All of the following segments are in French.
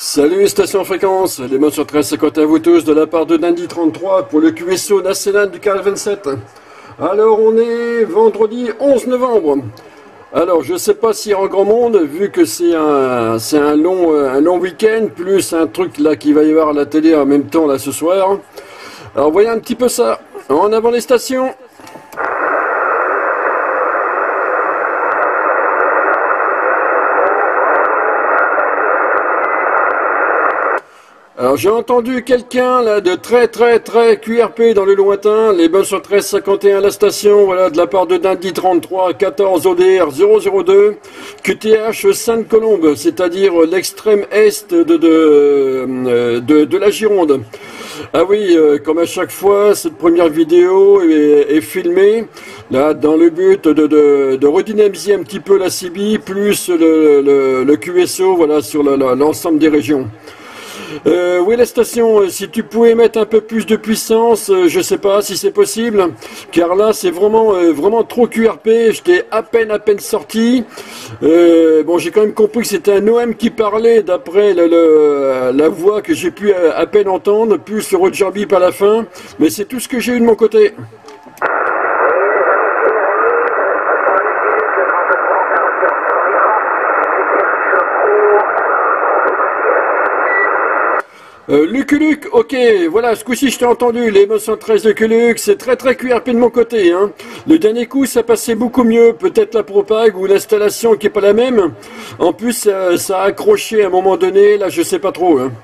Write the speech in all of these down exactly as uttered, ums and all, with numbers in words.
Salut station fréquence, les mots sur treize cinquante à vous tous de la part de Dandy trente-trois pour le Q S O national du Cal vingt-sept. Alors on est vendredi onze novembre. Alors je sais pas s'il y a un grand monde vu que c'est un c'est un long un long week-end plus un truc là qui va y avoir à la télé en même temps là ce soir. Alors voyez un petit peu ça. En avant les stations. Alors j'ai entendu quelqu'un là de très très très Q R P dans le lointain, les bonnes sur treize cinquante et un la station, voilà, de la part de Dandy trente-trois, quatorze O D R zéro zéro deux, Q T H Sainte-Colombe, c'est-à-dire l'extrême est de, de, de, de, de la Gironde. Ah oui, euh, comme à chaque fois, cette première vidéo est, est filmée là dans le but de, de, de redynamiser un petit peu la C B, plus le, le, le Q S O, voilà, sur l'ensemble des régions. Euh, oui, la station, si tu pouvais mettre un peu plus de puissance, euh, je sais pas si c'est possible, car là c'est vraiment euh, vraiment trop Q R P, j'étais à peine à peine sorti. Euh, bon, j'ai quand même compris que c'était un O M qui parlait d'après le, le, la voix que j'ai pu à, à peine entendre, plus le Roger Bip à la fin, mais c'est tout ce que j'ai eu de mon côté. Euh, Lucky Luke, ok, voilà, ce coup-ci je t'ai entendu, les neuf cent treize de Lucky Luke, c'est très très Q R P de mon côté, hein. Le dernier coup ça passait beaucoup mieux, peut-être la propague ou l'installation qui est pas la même. En plus ça, ça a accroché à un moment donné, là je sais pas trop, hein.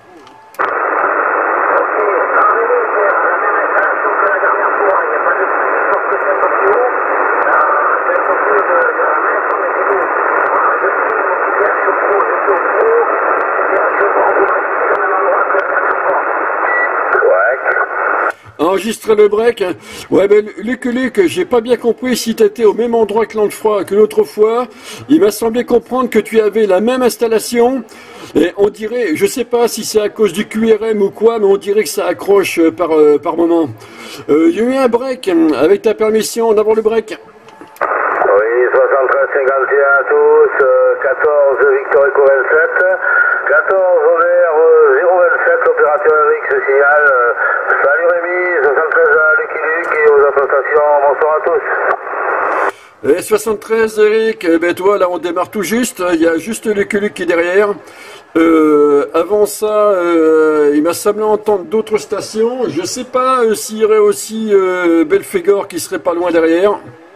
Enregistrer le break. Ouais, ben Luc Luc, j'ai pas bien compris si tu étais au même endroit que l'autre que l'autre fois. Il m'a semblé comprendre que tu avais la même installation. Et on dirait, je sais pas si c'est à cause du Q R M ou quoi, mais on dirait que ça accroche par, euh, par moment. Euh, il y a eu un break, avec ta permission, d'avoir le break. Oui, soixante-treize cinquante et un à tous, euh, quatorze Victor Eco vingt-sept, quatorze O V R zéro vingt-sept, l'opérateur Eric se signale. Euh, salut Rémi, soixante-treize à Lucky Luke et aux autres stations, bonsoir à tous. Et soixante-treize Eric, eh ben toi là on démarre tout juste, il y a juste Lucky Luke qui est derrière. Euh, avant ça, euh, il m'a semblé entendre d'autres stations, je sais pas euh, s'il y aurait aussi euh, Belphégor qui serait pas loin derrière.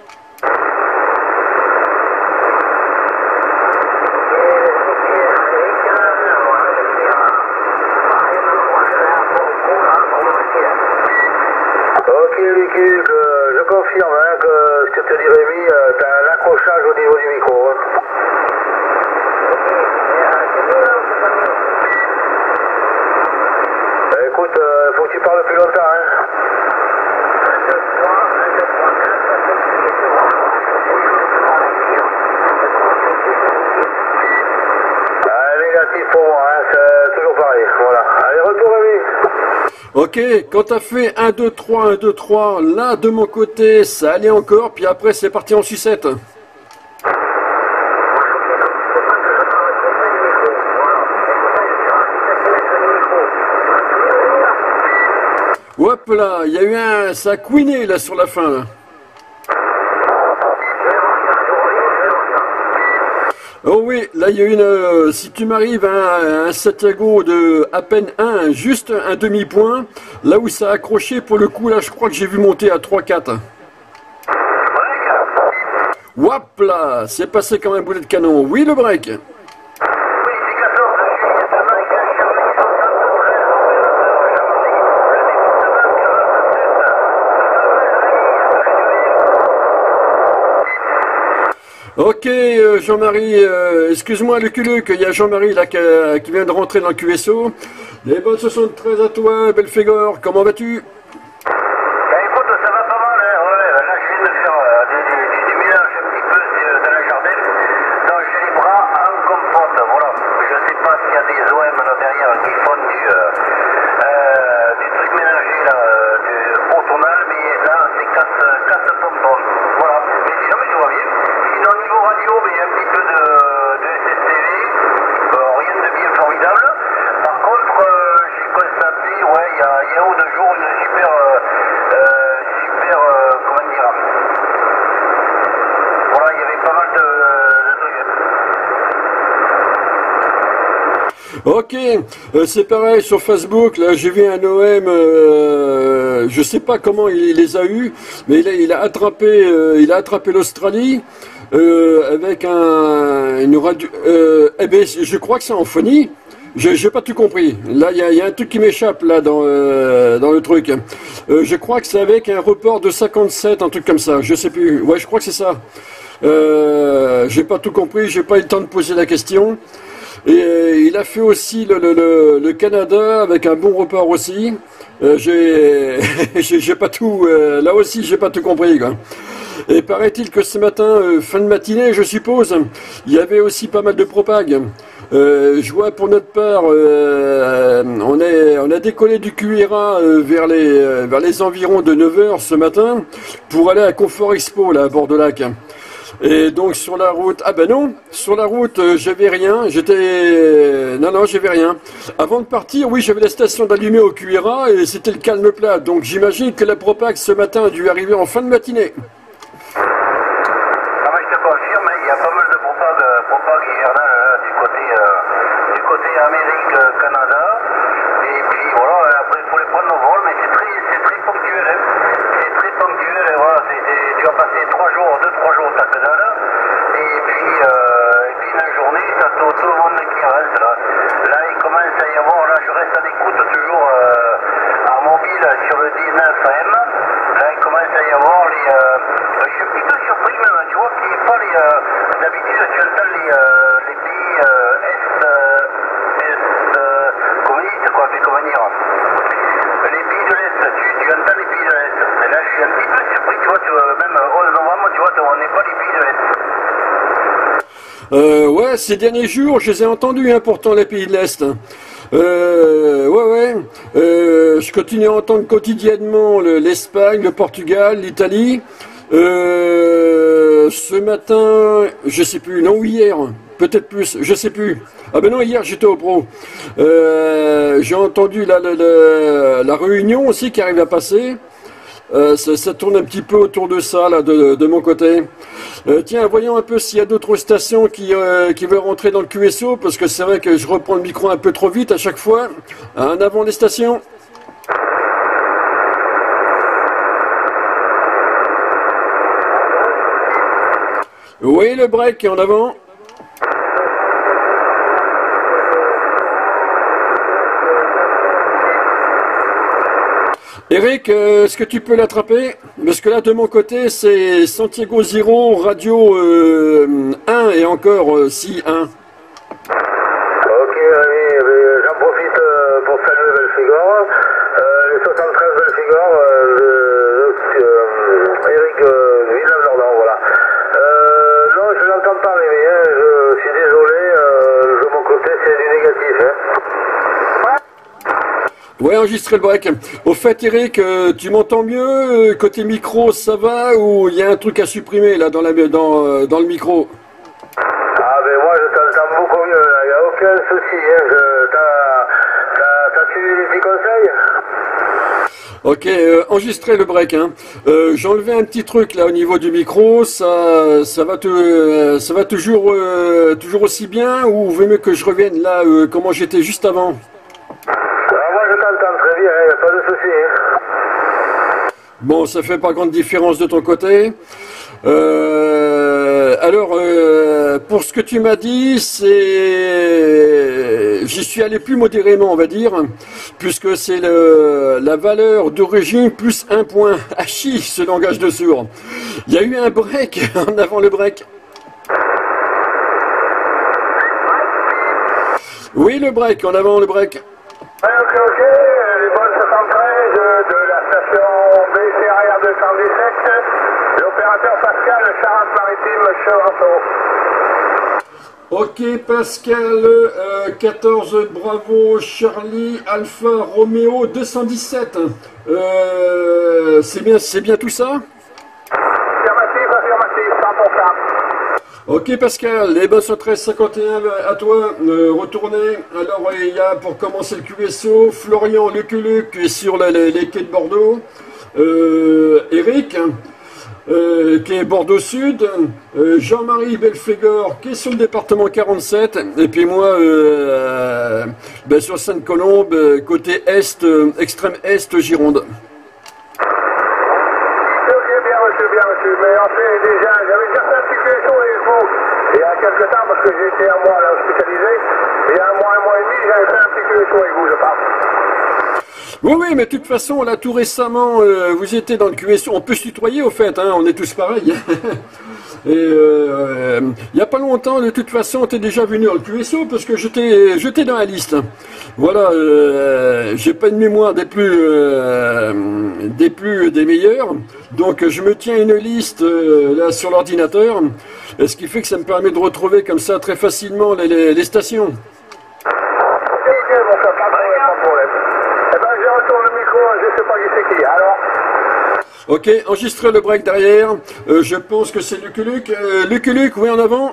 Je confirme hein, que ce que te dit Rémi, euh, tu as un accrochage au niveau du micro. Hein. Euh, écoute, il euh, faut que tu parles plus longtemps. Hein. Ah, négatif pour moi, hein, c'est toujours pareil. Voilà. Allez, retour Rémi. Ok, quand t'as fait un, deux, trois, un, deux, trois, là de mon côté, ça allait encore, puis après c'est parti en sucette. Hop là, il y a eu un, ça a couiné là sur la fin là. Oh oui, là il y a une, euh, si tu m'arrives à un, un Santiago de à peine un, juste un demi-point, là où ça a accroché pour le coup, là je crois que j'ai vu monter à trois quatre. Hop là, c'est passé comme un boulet de canon. Oui le break. Ok euh, Jean-Marie, euh, excuse-moi le culeux qu'il y a Jean-Marie là qui, euh, qui vient de rentrer dans le Q S O. Les bonnes soixante-treize à toi, Belphégor, comment vas-tu? Bah écoute, ça va pas mal, hein. Ouais, là je viens de faire euh, des, des, des, des mélanges un petit peu de, de la jardin. Donc j'ai les bras en compote, voilà. Je sais pas s'il y a des O M là derrière qui font du, euh, euh, des trucs mélangés là, euh, du automnal, mais là c'est quatre pompons. Voilà, mais sinon je vois bien. Sinon au niveau radio, mais il y a un petit peu de, de S S T V, euh, rien de bien formidable. Ok, euh, c'est pareil sur Facebook, là j'ai vu un O M, euh, je sais pas comment il, il les a eus, mais il a, il a attrapé, euh, il a attrapé l'Australie euh, avec un, une radio, euh, eh ben je crois que c'est en phonie. Je j'ai pas tout compris. Là, il y a, y a un truc qui m'échappe là dans euh, dans le truc. Euh, je crois que c'est avec un report de cinquante-sept, un truc comme ça. Je sais plus. Ouais, je crois que c'est ça. Euh, j'ai pas tout compris. J'ai pas eu le temps de poser la question. Et euh, il a fait aussi le, le, le, le Canada avec un bon report aussi. Euh, j'ai j'ai pas tout. Euh, là aussi, j'ai pas tout compris, quoi. Et paraît-il que ce matin, euh, fin de matinée, je suppose, il y avait aussi pas mal de propague. Euh, je vois pour notre part, euh, on, est, on a décollé du Q R A euh, vers, les, euh, vers les environs de neuf heures ce matin pour aller à Confort Expo, là, à Bord-de-Lac. Et donc sur la route, ah ben non, sur la route, euh, j'avais rien, j'étais... Non, non, j'avais rien. Avant de partir, oui, j'avais la station d'allumer au Q R A et c'était le calme plat. Donc j'imagine que la propague ce matin a dû arriver en fin de matinée. Amérique, Canada, et puis voilà, après il faut les prendre au vol, mais c'est très, c'est très ponctuel, hein. C'est très ponctuel, et voilà, c'est, c'est, tu vas passer trois jours, deux, trois jours ta que dalle, et puis, euh, et puis la journée, t'as tout, tout le monde qui reste là. Là, il commence à y avoir, là je reste à l'écoute toujours euh, en mobile sur le dix-neuf A M, là il commence à y avoir les, euh, je suis un petit peu surpris même, tu vois, qu'il n'y ait pas les, euh, d'habitude tu entends les, euh, les pays euh, Est, euh, quoi, mais comment dire, les pays de l'Est, tu, tu entends les pays de l'Est. Et là, je suis un petit peu surpris, tu vois, tu vois même onze novembre, tu vois, on n'est pas les pays de l'Est. Euh, ouais, ces derniers jours, je les ai entendus, hein, pourtant, les pays de l'Est. Euh, ouais, ouais. Euh, je continue à entendre quotidiennement le, l'Espagne, le Portugal, l'Italie. Euh, ce matin, je sais plus, non, hier, peut-être plus, je sais plus. Ah ben non, hier j'étais au pro. Euh, j'ai entendu la, la, la, la Réunion aussi qui arrive à passer. Euh, ça, ça tourne un petit peu autour de ça, là, de, de mon côté. Euh, tiens, voyons un peu s'il y a d'autres stations qui, euh, qui veulent rentrer dans le Q S O, parce que c'est vrai que je reprends le micro un peu trop vite à chaque fois. En avant les stations. Oui, le break, en avant. Eric, euh, est-ce que tu peux l'attraper? Parce que là, de mon côté, c'est Santiago Zero, radio euh, un et encore euh, si un. Ok, allez, j'en profite euh, pour saluer Belfigor. Euh, les soixante-treize Belfigor, euh, euh, Eric euh, Villeneuve-Lordan, voilà. Euh, non, je n'entends pas arriver, hein, je suis désolé, euh, de mon côté, c'est du négatif. Hein. Ouais, enregistrer le break. Au fait, Eric, euh, tu m'entends mieux? Côté micro, ça va? Ou il y a un truc à supprimer là dans, la, dans, euh, dans le micro? Ah, ben moi, je t'entends beaucoup mieux, il n'y a aucun souci. Hein, je, t'as, t'as, t'as suivi les petits conseils? Ok, euh, enregistrer le break. Hein. Euh, j'ai enlevé un petit truc là au niveau du micro. Ça, ça va te, euh, ça va toujours, euh, toujours aussi bien, ou vaut mieux que je revienne là euh, comment j'étais juste avant? Je t'entends très bien, il n'y a pas de souci. Bon, ça fait pas grande différence de ton côté. Euh, alors, euh, pour ce que tu m'as dit, c'est, j'y suis allé plus modérément, on va dire, puisque c'est le, la valeur d'origine plus un point. Ah chi, ce langage de sourd. Il y a eu un break en avant le break. Oui, le break, en avant le break. Ouais, ok, ok, les bonnes soixante-treize de la station B C R R deux cent dix-sept, l'opérateur Pascal, Charente-Maritime, Chevanceau. Ok, Pascal, euh, quatorze Bravo, Charlie, Alpha, Roméo, deux cent dix-sept. Euh, c'est bien, c'est bien tout ça? Affirmatif, affirmatif, cent pour cent. Ok Pascal, les bus treize cinquante et un à toi, euh, retournez. Alors il y a pour commencer le Q S O, Florian Luc Luc sur la, les, les quais de Bordeaux, euh, Eric, euh, qui est Bordeaux Sud, euh, Jean-Marie Belphégor qui est sur le département quarante-sept, et puis moi euh, ben sur Sainte-Colombe, côté Est, euh, extrême Est, Gironde. Monsieur, bien monsieur, mais en fait déjà, j'avais déjà fait un petit téléphone avec vous il y a quelques temps parce que j'ai été un mois là hospitalisé, il y a un mois, un mois et demi, j'avais fait un petit téléphone avec vous, je pense. Oui, oui, mais de toute façon, là, tout récemment, euh, vous étiez dans le Q S O, on peut se tutoyer au fait, hein, on est tous pareils. Et euh, il n'y a pas longtemps, de toute façon, tu es déjà venu dans le Q S O parce que j'étais j'étais dans la liste. Voilà, euh, j'ai pas une mémoire des plus, euh, des plus des meilleurs, donc je me tiens une liste euh, là sur l'ordinateur, ce qui fait que ça me permet de retrouver comme ça très facilement les, les, les stations. Ok, ok, mon frère, pas de problème. Eh ben, je retourne le micro, je sais pas qui c'est qui, alors. Ok, enregistrez le break derrière. Euh, je pense que c'est Luc Luc. Euh, Luc Luc, oui, en avant.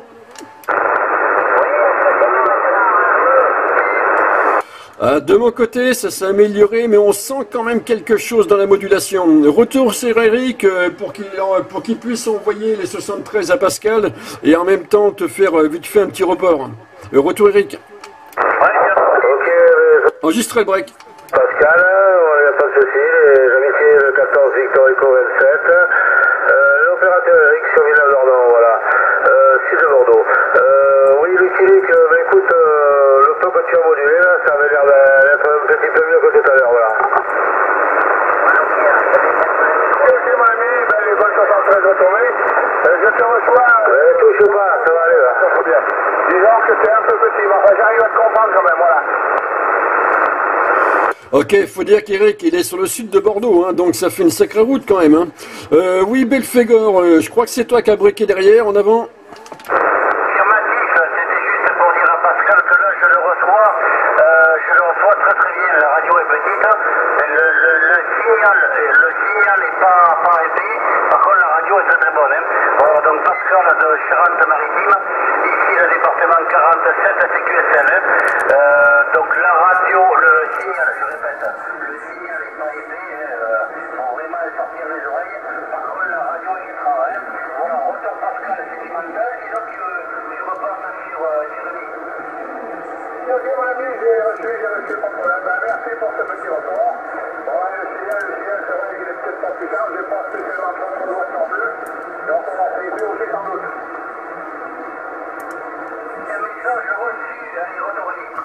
Ah, de mon côté, ça s'est amélioré, mais on sent quand même quelque chose dans la modulation. Retour sur Eric euh, pour qu'il pour qu'il puisse envoyer les soixante-treize à Pascal et en même temps te faire euh, vite fait un petit report. Euh, retour Eric. Ok. Enregistrez le break. Pascal, il n'y a pas de souci, les amitiés le quatorze Victor Eco vingt-sept, euh, l'opérateur Eric sur Villeneuve-Nordon, voilà, euh, sud de Bordeaux. Euh, oui, Lucky Luke, euh, bah, écoute, euh, le peu que tu as modulé, là, ça avait l'air d'être un petit peu mieux que tout à l'heure, voilà. Ok, mon ami, ben, les bonnes soixante-treize retournées, euh, je te reçois. Ouais, touche pas, ça va aller, là. Ça va bien. Disons que c'est un peu petit, mais enfin, j'arrive à te comprendre quand même, voilà. Ok, faut dire qu'Eric, il est sur le sud de Bordeaux, hein, donc ça fait une sacrée route quand même. Hein. Euh, oui, Belphégor, euh, je crois que c'est toi qui as briqué derrière, en avant. Affirmatif, c'était juste pour dire à Pascal que là je le reçois, euh, je le reçois très très bien, la radio est petite, le, le, le signal le signal n'est pas, pas épais, par contre la radio est très très bonne. Hein. Bon, donc Pascal de Charente-Maritime, ici le département quarante-sept C Q S L. Hein. Euh, donc la radio, le signal, je répète, le signal n'est pas épais, il hein, euh, faut vraiment sortir les oreilles, par contre la radio est travaille. Hein. Voilà, retour Pascal sentimental, disons que je repasse sur euh, Jérémy. Ok mon ami, j'ai reçu, j'ai reçu pas de problème. Ben, merci pour ce petit retour. Bon, le signal, le signal, c'est vrai qu'il est peut-être pas plus tard, j'ai pas spécialement trop de l'ouest non plus. Donc on va essayer aussi sans doute. Un message reçu, allez, retour libre.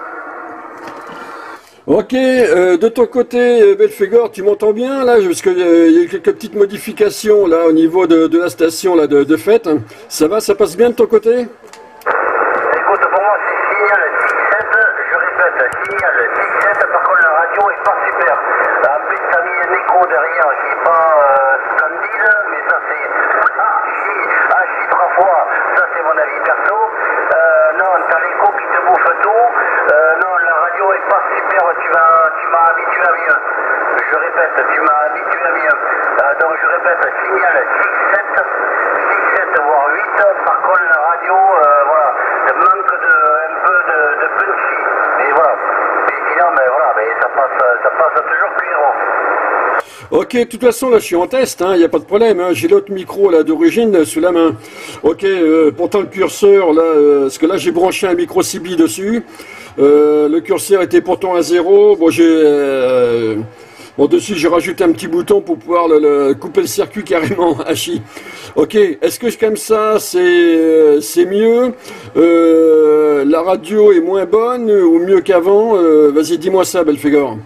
Ok, euh, de ton côté, Belphégor, tu m'entends bien là, parce qu'il euh, y a eu quelques petites modifications là au niveau de, de la station là de, de fête. Ça va, ça passe bien de ton côté? Écoute, pour moi c'est signal six sept, je répète, signal six sept, par contre la radio est pas super. En plus t'as mis un écho derrière qui est pas euh, splendide, mais ça c'est archi, archi trois fois, ça c'est mon avis perso. Euh, non, t'as l'écho qui te bouffe tout, euh, non la radio est pas super, tu m'as tu m'as habitué à mieux. Je répète, tu m'as habitué à mieux. Euh, donc je répète, signal six sept, six sept voire huit, par contre la radio, euh, voilà, manque de, un peu de, de punchy. Mais voilà, mais sinon, mais voilà, mais ça passe, ça passe toujours clairement. Ok, de toute façon là je suis en test, il hein, n'y a pas de problème, hein, j'ai l'autre micro là d'origine sous la main. Ok, euh, pourtant le curseur là, euh, parce que là j'ai branché un micro C B dessus, euh, le curseur était pourtant à zéro, bon j'ai... Euh, Bon, dessus, j'ai rajouté un petit bouton pour pouvoir le, le, couper le circuit carrément, hachi. Ok, est-ce que comme ça, c'est c'est mieux euh, la radio est moins bonne ou mieux qu'avant euh, Vas-y, dis-moi ça, Belphégor.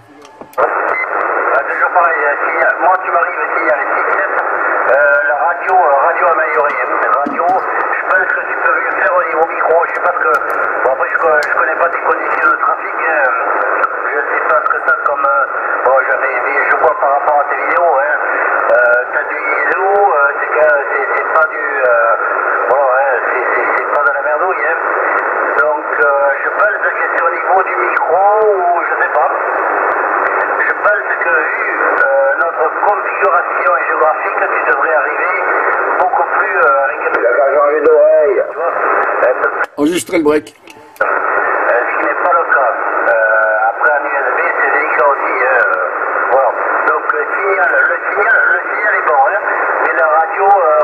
Ah, toujours pareil, signal, moi tu m'arrives, signal six sept, euh, la radio, euh, radio améliorée, radio, je pense que tu peux mieux faire au niveau micro, je sais pas ce que... Bon, après, je, je connais pas tes conditions de trafic, hein, je sais pas ce que ça comme... Euh, bon, j'avais, je vois par rapport à tes vidéos, hein, euh, t'as du Iso, euh, c'est pas du... Euh, bon, ouais, c'est pas de la merdouille, hein. Donc, euh, je pense que c'est au niveau du micro, ou je sais pas. Je pense que vu euh, notre configuration géographique, tu devrais arriver beaucoup plus euh, avec... J'ai envie d'oreille. Enregistrer le break. Euh, ce qui n'est pas le cas. Euh, après un U S B, c'est délicat aussi. Euh, voilà. Donc le signal, le signal, le signal est bon, hein, mais la radio... Euh,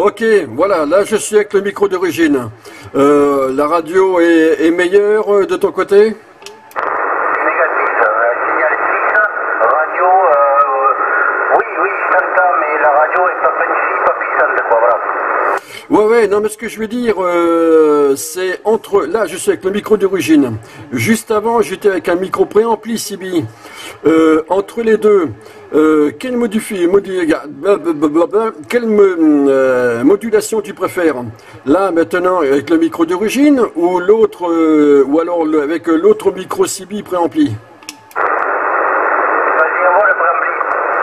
Ok, voilà, là je suis avec le micro d'origine. Euh, la radio est, est meilleure euh, de ton côté? Négatif, euh, signal fixe, radio, euh, oui, oui, je t'entends, mais la radio est pas puissante, pas puissante, quoi, voilà. Ouais, ouais, non, mais ce que je veux dire, euh, c'est entre... Là, je suis avec le micro d'origine. Juste avant, j'étais avec un micro préampli C B. Euh, entre les deux, euh, quelle, modifie, modi, quelle euh, modulation tu préfères? Là, maintenant, avec le micro d'origine ou l'autre, euh, ou alors le, avec l'autre micro C B préampli? Vas-y, envoie le préampli.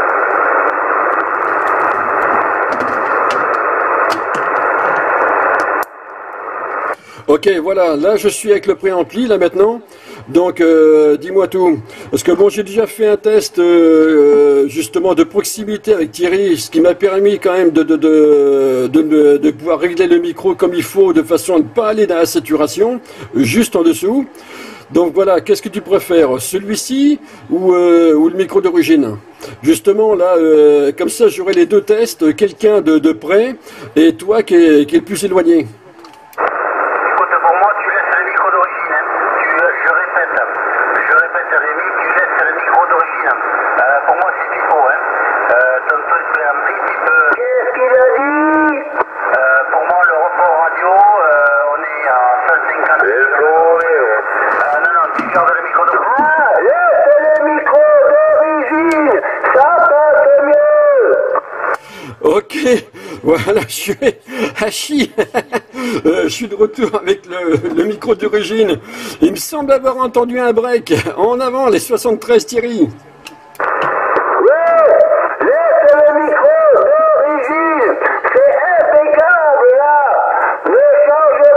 Ok, voilà, là je suis avec le préampli, là maintenant, donc euh, dis-moi tout, parce que bon, j'ai déjà fait un test euh, justement de proximité avec Thierry, ce qui m'a permis quand même de, de, de, de, de pouvoir régler le micro comme il faut, de façon à ne pas aller dans la saturation, juste en dessous. Donc voilà, qu'est-ce que tu préfères, celui-ci ou, euh, ou le micro d'origine? Justement, là, euh, comme ça j'aurai les deux tests, quelqu'un de, de près et toi qui est, qui est le plus éloigné. Pour moi, tu laisses le micro d'origine. Hein. Tu, je répète, je répète, Rémi, tu laisses le micro d'origine. Euh, pour moi, c'est ce qu'il faut. Hein. Euh, ton truc préampli, tu peux... Qu'est-ce qu'il a dit? euh, Pour moi, le report radio, euh, on est à cent cinquante. Euh, non, non, tu gardes le micro d'origine. Ah, laisse le micro d'origine. Ça passe mieux. Ok, voilà, je suis Hachi. euh, je suis de retour avec le, le micro d'origine. Il me semble avoir entendu un break. En avant, les soixante-treize Thierry. Ouais, laisse le micro d'origine. C'est impeccable là. Ne change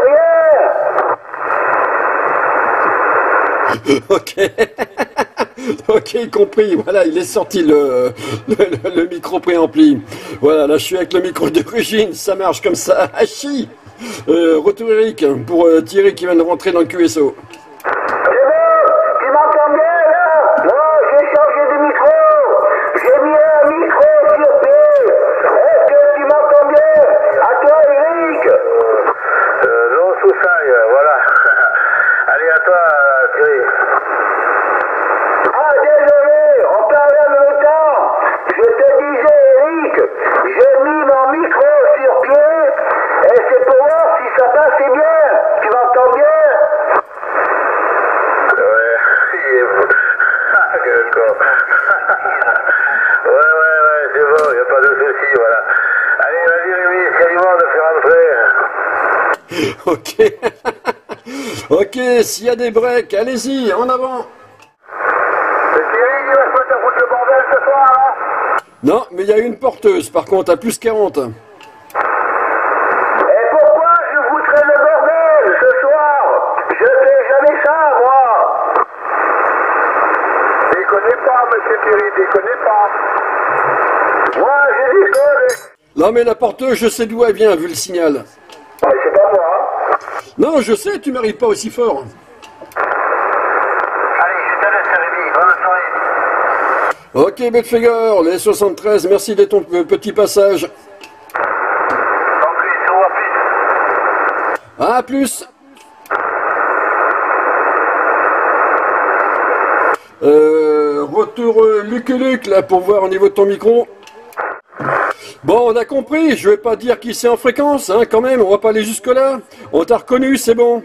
plus rien. Ok. Ok, compris. Voilà, il est sorti le, le, le micro préampli. Voilà, là je suis avec le micro d'origine. Ça marche comme ça. Hachi. Euh, retour Eric pour euh, Thierry qui vient de rentrer dans le Q S O. C'est bon, tu m'entends bien là? Non, j'ai changé de micro. J'ai mis un micro sur pied. Est-ce que tu m'entends bien? À toi, Eric. Euh, non, sous ça, voilà. Allez, à toi, Thierry. Ah, désolé, on parlait en même temps. Je te disais, Eric, j'ai mis mon micro sur pied et c'est pour voir si ça passait bien. Tu m'entends bien? Ouais, il est beau. Ah, quel con. Ouais, ouais, ouais, c'est bon, il n'y a pas de souci, voilà. Allez, vas-y, Rémi, c'est du monde de faire entrer. Ok. Ok, s'il y a des breaks, allez-y, en avant. Thierry, il va pas te foutre le bordel ce soir, hein? Non, mais il y a une porteuse, par contre, à plus quarante. Et pourquoi je foutrais le bordel ce soir? Je fais jamais ça, moi. Déconnez pas, monsieur Thierry, déconnez pas. Moi, je déconne. Non, mais la porteuse, je sais d'où elle vient, vu le signal. Ouais, c'est pas moi. Non, je sais, tu m'arrives pas aussi fort. Allez, je te laisse, Rémi. Bonne soirée. Ok, Bedfeger, les soixante-treize, merci de ton petit passage. Donc, les sauts, à plus. À plus. Euh, retour euh, Luc et Luc, là, pour voir au niveau de ton micro. Bon, on a compris, je vais pas dire qui c'est en fréquence, hein, quand même, on va pas aller jusque-là. On t'a reconnu, c'est bon.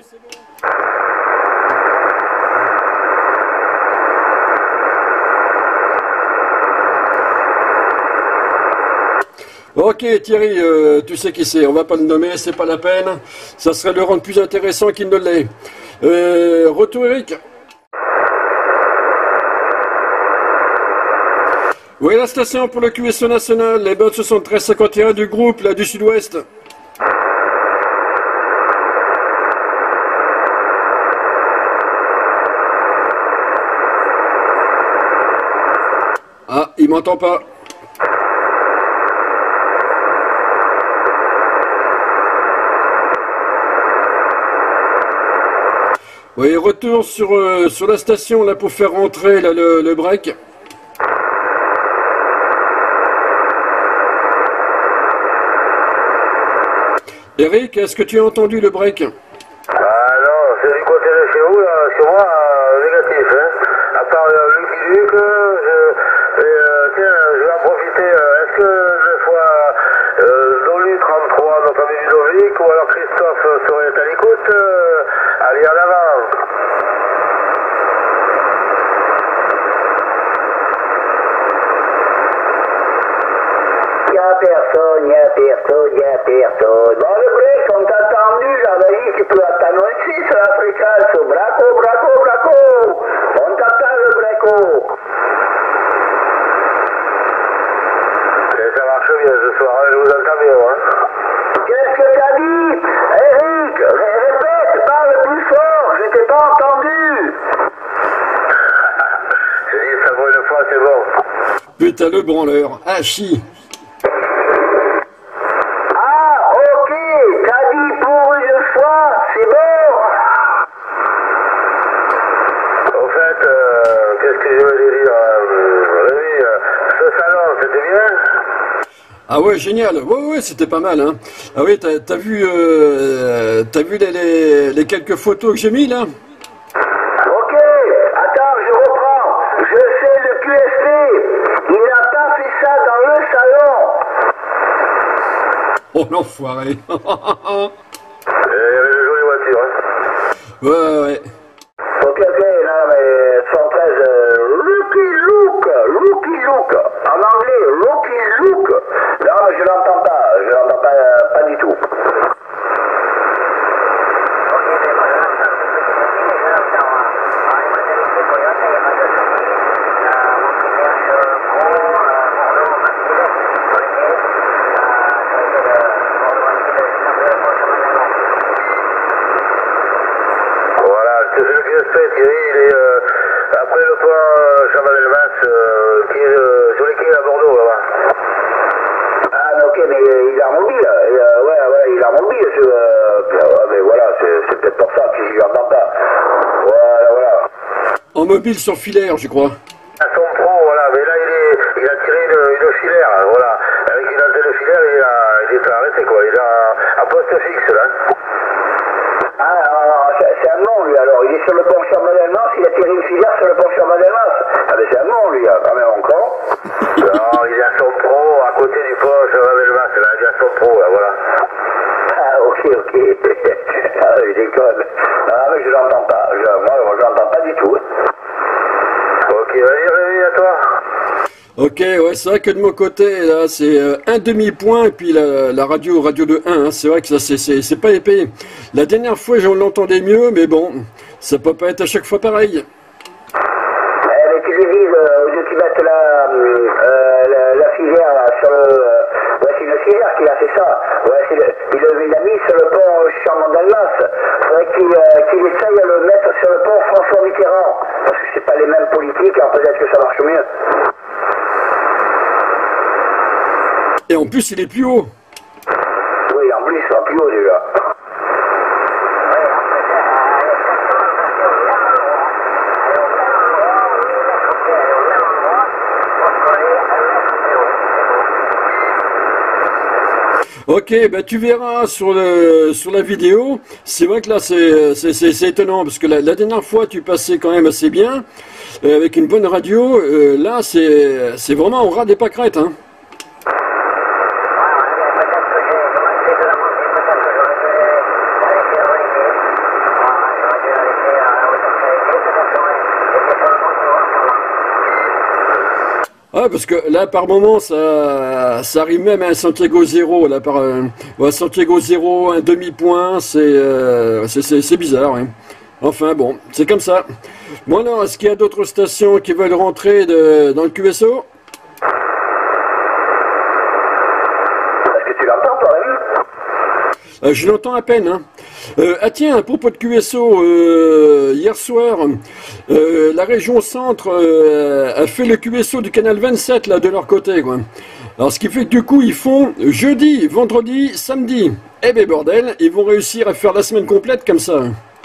Ok Thierry, euh, tu sais qui c'est, on va pas le nommer, c'est pas la peine. Ça serait le rendre plus intéressant qu'il ne l'est. Euh, retour Eric. Oui, la station pour le Q S O national, les bottes soixante-treize cinquante et un du groupe, là, du sud-ouest. Ah, il m'entend pas. Oui, retour sur, euh, sur la station, là, pour faire rentrer là, le, le break. Eric, est-ce que tu as entendu le break? Ah non, c'est du côté de chez vous, là, chez moi, euh, négatif. Hein. À part euh, Lucky Luke, je, et, euh, tiens, je vais en profiter. Euh, Est-ce que des fois euh, Dolu trente-trois, notre ami Ludovic, ou alors Christophe serait à l'écoute? euh, Allez, en avant. Y'a personne, y'a personne, y'a personne. Bon, le break, on t'a attendu, j'avais dit que tu peux attendre ici sur l'Africazo. Braco, braco, braco. On t'attend le breco. Et ça marche bien ce soir, hein, je vous entends bien, hein. Qu'est-ce que t'as dit? Eric, répète, parle plus fort, je t'ai pas entendu. J'ai dit ça pour une fois, c'est bon. Putain, le branleur. Ah, chi. Ah ouais, génial. Ouais, ouais, c'était pas mal, hein. Ah oui, t'as t'as vu, euh, t'as vu les, les, les quelques photos que j'ai mis, là? Ok, attends, je reprends. Je sais le Q S P. Il n'a pas fait ça dans le salon. Oh, l'enfoiré. Il y avait de jolies voitures, hein. Ouais, ouais. Ok, ok, non, mais cent treize, euh, Lucky Luke, Lucky Luke. En anglais, Lucky Luke. Non, mais je l'entends pas, je l'entends pas, euh, pas du tout. Voilà, c'est le Q S P, Thierry, il est euh, après le pont euh, Chabanel-Mas, euh, qui est euh, sur les quais à Bordeaux, là-bas. Ah, ok, mais euh, il est en mobile, euh, ouais, ouais, il est en mobile, ce, euh, ouais, mais voilà, c'est peut-être pour ça que je l'entends pas. Voilà, voilà. En mobile sur filaire, je crois. À son pro, voilà, mais là, il, est, il a tiré une, une filaire, voilà. Avec une antenne filaire, il, a, il est arrêté, quoi, il est à, à poste fixe, là. Ah, c'est un nom, lui, alors. Il est sur le pont Chabanel-Mas, il a tiré une filaire sur le pont Chabanel-Mas. Ah, mais c'est un nom, lui, hein, quand même, encore. Non, il est à son pro, à côté du pont Chabanel-Mas, là, il est à son pro, là, voilà. Ah, ok, ok. Ah, il déconne. Ah, mais je l'entends pas. Je, moi, je l'entends pas du tout. Ok, vas-y, réveille à toi. Ok, ouais, c'est vrai que de mon côté, là, c'est euh, un demi-point, et puis la, la radio, radio de un, hein, c'est vrai que ça, c'est- c'est c'est pas épais. La dernière fois, j'en l'entendais mieux, mais bon, ça peut pas être à chaque fois pareil. Eh, mais tu lui dis, euh, au lieu que tu mettes la, euh, la, la filière là, sur le... Euh, ouais, c'est une filière qu'il a fait ça. Ouais, c'est le, il l'a il l'a mis sur le pont Chabanel-Mas. Il faudrait qu'il euh, qu'il essaye de le mettre sur le pont François Mitterrand. Parce que c'est pas les mêmes politiques, alors peut-être que ça marche mieux. Et en plus, il est plus haut. Oui, en plus, il sera plus haut déjà. Ok, bah tu verras sur le sur la vidéo. C'est vrai que là c'est c'est c'est c'est étonnant parce que la, la dernière fois tu passais quand même assez bien euh, avec une bonne radio. Euh, là c'est c'est vraiment au ras des pâquerettes, hein. Ah, parce que là, par moment, ça, ça arrive même à un Santiago zéro. Là, par, euh, ouais, Santiago zéro, un demi-point, c'est euh, c'est c'est- c'est bizarre. Hein. Enfin, bon, c'est comme ça. Bon, alors, est-ce qu'il y a d'autres stations qui veulent rentrer de, dans le Q S O? Est-ce que tu l'entends toi-même? Euh, je l'entends à peine. Hein. Euh, ah tiens, à propos de Q S O, euh, hier soir, euh, la région centre euh, a fait le Q S O du canal vingt-sept là de leur côté, quoi. Alors ce qui fait que du coup ils font jeudi, vendredi, samedi. Eh ben bordel, ils vont réussir à faire la semaine complète comme ça.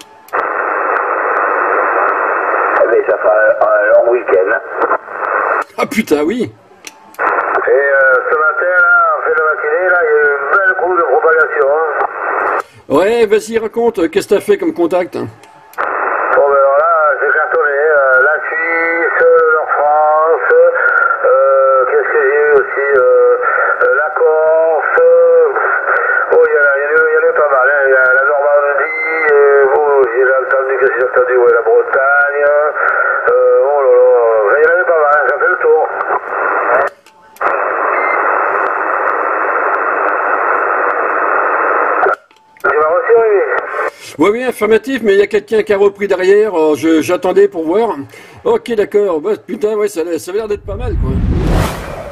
Eh bien, ça fera un, un long week-end. Ah putain, oui. Et euh, ce matin, là, en fin de matinée, là, il y a eu une belle courbe de propagation. Hein. Ouais, vas-y, raconte, qu'est-ce que t'as fait comme contact? Bon, ben alors là, j'ai cartonné euh, la Suisse, la France, euh, qu'est-ce que j'ai eu aussi, euh, euh, la Corse, euh, oh, il y, en a, il, y en a, il y en a pas mal, hein, il y a la Normandie, euh, oh, j'ai entendu, qu'est-ce que j'ai entendu, ouais, la Bretagne, euh, oh là là, il y en avait pas mal, ça fait le tour. Tu m'as reçu, oui. Oui, oui, affirmatif, mais il y a quelqu'un qui a repris derrière, alors je- j'attendais pour voir. Ok, d'accord, bah, putain, ouais, ça, ça avait l'air d'être pas mal, quoi.